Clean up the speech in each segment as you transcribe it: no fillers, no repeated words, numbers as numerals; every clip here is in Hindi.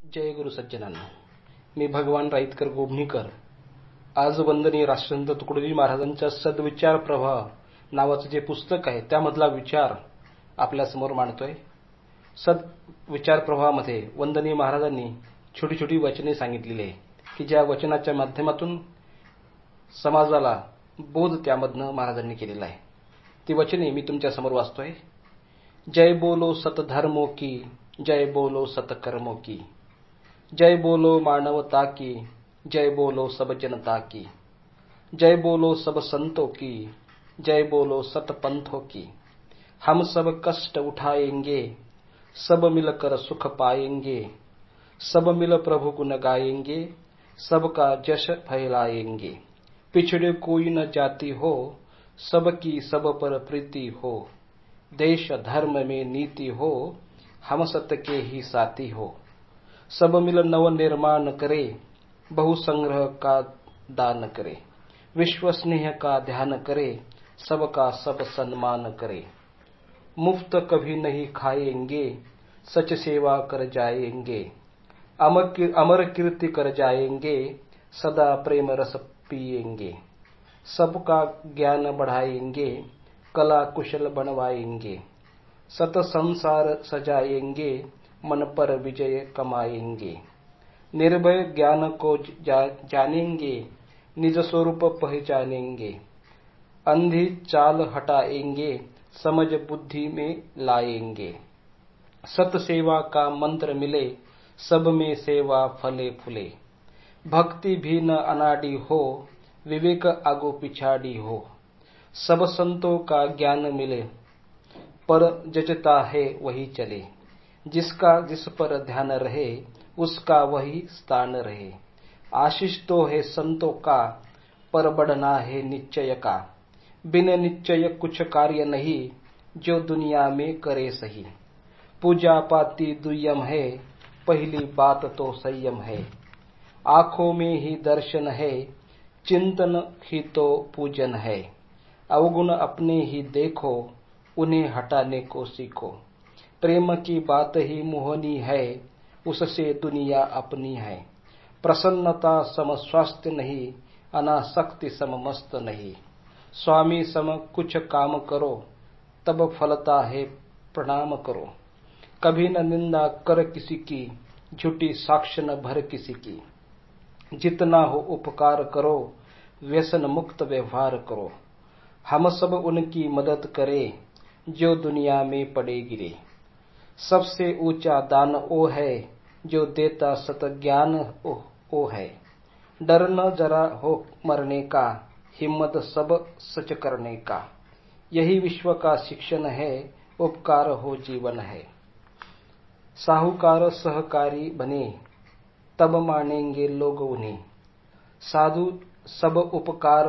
जय गुरु सज्जनांनो, मी भगवान राईतकर गोभणीकर आज वंदनीय राष्ट्रसंत तुकडोजी महाराजांच्या सद्विचार प्रवाह नावाचं जे पुस्तक आहे त्यामधला विचार आपल्या समोर मांडतोय। सद्विचार प्रवाहामध्ये वंदनीय महाराजांनी छोटी छोटी वचने सांगितलेली आहे की ज्या वचनाच्या माध्यमातून समाजाला बोध त्यामधनं महाराजांनी केलेला आहे। ती वचने मी तुमच्या समोर वाचतोय। जय बोलो सतधर्मों की, जय बोलो सतकर्मों की, जय बोलो मानवता की, जय बोलो सब जनता की, जय बोलो सब संतों की, जय बोलो सतपंथों की। हम सब कष्ट उठाएंगे, सब मिलकर सुख पाएंगे, सब मिल प्रभु गुण गाएंगे, सबका जश फैलाएंगे। पिछड़े कोई न जाति हो, सबकी सब पर प्रीति हो, देश धर्म में नीति हो, हम सत के ही साथी हो। सब मिल नव निर्माण करे, बहु संग्रह का दान करे, विश्व स्नेह का ध्यान करे, सबका सब सम्मान करे। मुफ्त कभी नहीं खाएंगे, सच सेवा कर जाएंगे, अमर कीर्ति कर जाएंगे, सदा प्रेम रस पिएंगे। सबका ज्ञान बढ़ाएंगे, कला कुशल बनवाएंगे, सत संसार सजाएंगे, मन पर विजय कमाएंगे। निर्भय ज्ञान को जानेंगे, निज स्वरूप पहचानेंगे, अंधी चाल हटाएंगे, समझ बुद्धि में लाएंगे। सत सेवा का मंत्र मिले, सब में सेवा फले फूले, भक्ति भी न अनाड़ी हो, विवेक आगो पिछाड़ी हो। सब संतों का ज्ञान मिले, पर जजता है वही चले, जिसका जिस पर ध्यान रहे, उसका वही स्थान रहे। आशीष तो है संतों का, पर बढ़ना है निश्चय का, बिन निश्चय कुछ कार्य नहीं, जो दुनिया में करे सही। पूजा पाती दुय्यम है, पहली बात तो संयम है, आंखों में ही दर्शन है, चिंतन ही तो पूजन है। अवगुण अपने ही देखो, उन्हें हटाने को सीखो। प्रेम की बात ही मोहनी है, उससे दुनिया अपनी है। प्रसन्नता सम स्वास्थ्य नहीं, अनासक्ति सम मस्त नहीं। स्वामी सम कुछ काम करो, तब फलता है प्रणाम करो। कभी न निंदा कर किसी की, झूठी साक्ष्य न भर किसी की। जितना हो उपकार करो, व्यसन मुक्त व्यवहार करो। हम सब उनकी मदद करें, जो दुनिया में पड़े गिरे। सबसे ऊंचा दान वो है, जो देता सत ज्ञान वो है। डर न जरा हो मरने का, हिम्मत सब सच करने का। यही विश्व का शिक्षण है, उपकार हो जीवन है। साहूकार सहकारी बने, तब मानेंगे लोग उन्हें। साधु सब उपकार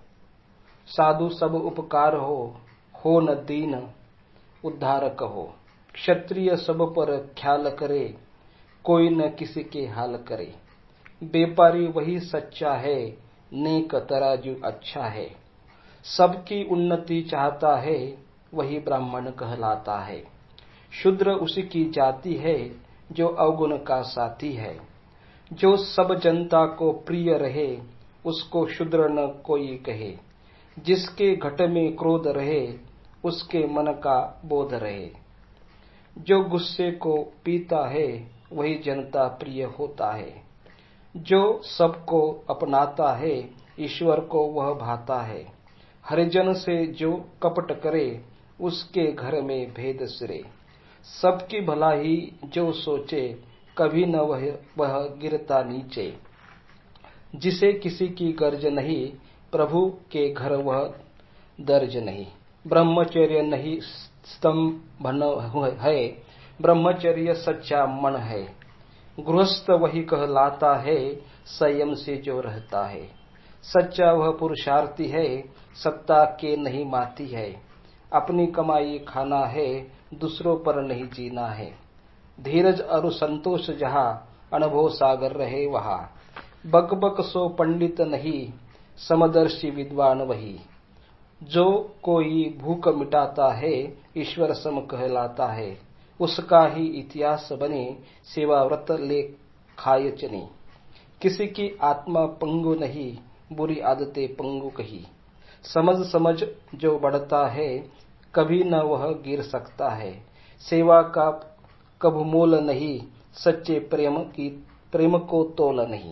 हो न दीन उद्धारक हो। क्षत्रिय सब पर ख्याल करे, कोई न किसी के हाल करे। व्यापारी वही सच्चा है, नेक तराजू अच्छा है। सबकी उन्नति चाहता है, वही ब्राह्मण कहलाता है। शूद्र उसी की जाति है, जो अवगुण का साथी है। जो सब जनता को प्रिय रहे, उसको शूद्र न कोई कहे। जिसके घट में क्रोध रहे, उसके मन का बोध रहे। जो गुस्से को पीता है, वही जनता प्रिय होता है। जो सबको अपनाता है, ईश्वर को वह भाता है। हरिजन से जो कपट करे, उसके घर में भेद सिरे। सबकी भलाई जो सोचे, कभी न वह गिरता नीचे। जिसे किसी की गर्ज नहीं, प्रभु के घर वह दर्ज नहीं। ब्रह्मचर्य नहीं स्तंभन है, ब्रह्मचर्य सच्चा मन है। गृहस्थ वही कहलाता है, संयम से जो रहता है। सच्चा वह पुरुषार्थी है, सत्ता के नहीं माती है। अपनी कमाई खाना है, दूसरों पर नहीं जीना है। धीरज और संतोष जहाँ, अनुभव सागर रहे वहाँ। बक बक सो पंडित नहीं, समदर्शी विद्वान वही। जो कोई भूख मिटाता है, ईश्वर सम कहलाता है। उसका ही इतिहास बने, सेवा व्रत लेखाय चने। किसी की आत्मा पंगु नहीं, बुरी आदतें पंगु कही। समझ समझ जो बढ़ता है, कभी न वह गिर सकता है। सेवा का कब मोल नहीं, सच्चे प्रेम को तोल नाही।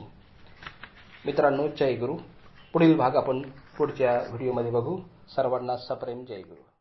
मित्रांनो, जय गुरु. पुढील भाग आपण पुढच्या व्हिडिओमध्ये बघू. सर्वांना सप्रेम जय गुरु.